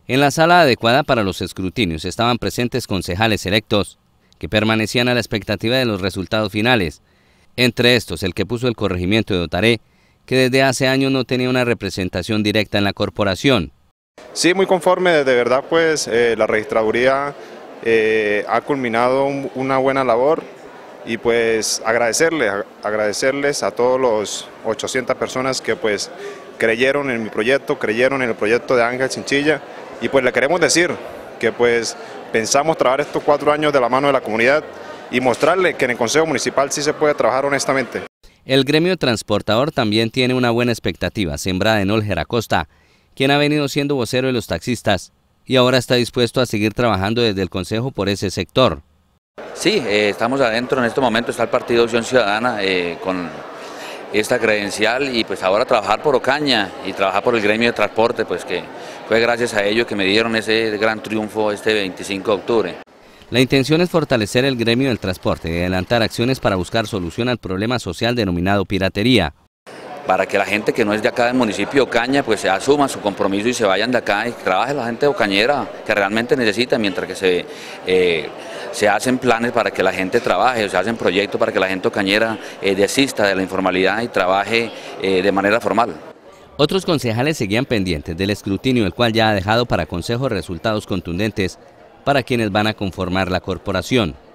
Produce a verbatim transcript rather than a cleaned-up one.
En la sala adecuada para los escrutinios estaban presentes concejales electos, que permanecían a la expectativa de los resultados finales. Entre estos, el que puso el corregimiento de Otaré, que desde hace años no tenía una representación directa en la corporación. Sí, muy conforme, de verdad pues eh, la registraduría eh, ha culminado un, una buena labor y pues agradecerles, agradecerles a todos los ochocientas personas que pues creyeron en mi proyecto, creyeron en el proyecto de Ángel Chinchilla y pues le queremos decir que pues pensamos trabajar estos cuatro años de la mano de la comunidad y mostrarle que en el Consejo Municipal sí se puede trabajar honestamente. El gremio transportador también tiene una buena expectativa sembrada en Olger Acosta, quien ha venido siendo vocero de los taxistas y ahora está dispuesto a seguir trabajando desde el Consejo por ese sector. Sí, eh, estamos adentro, en este momento está el Partido Acción Ciudadana eh, con esta credencial y pues ahora trabajar por Ocaña y trabajar por el gremio de transporte, pues que fue gracias a ellos que me dieron ese gran triunfo este veinticinco de octubre. La intención es fortalecer el gremio del transporte y adelantar acciones para buscar solución al problema social denominado piratería. Para que la gente que no es de acá del municipio de Ocaña pues se asuma su compromiso y se vayan de acá y trabaje la gente ocañera que realmente necesita, mientras que se, eh, se hacen planes para que la gente trabaje, o se hacen proyectos para que la gente ocañera eh, desista de la informalidad y trabaje eh, de manera formal. Otros concejales seguían pendientes del escrutinio, el cual ya ha dejado para Consejo resultados contundentes para quienes van a conformar la corporación.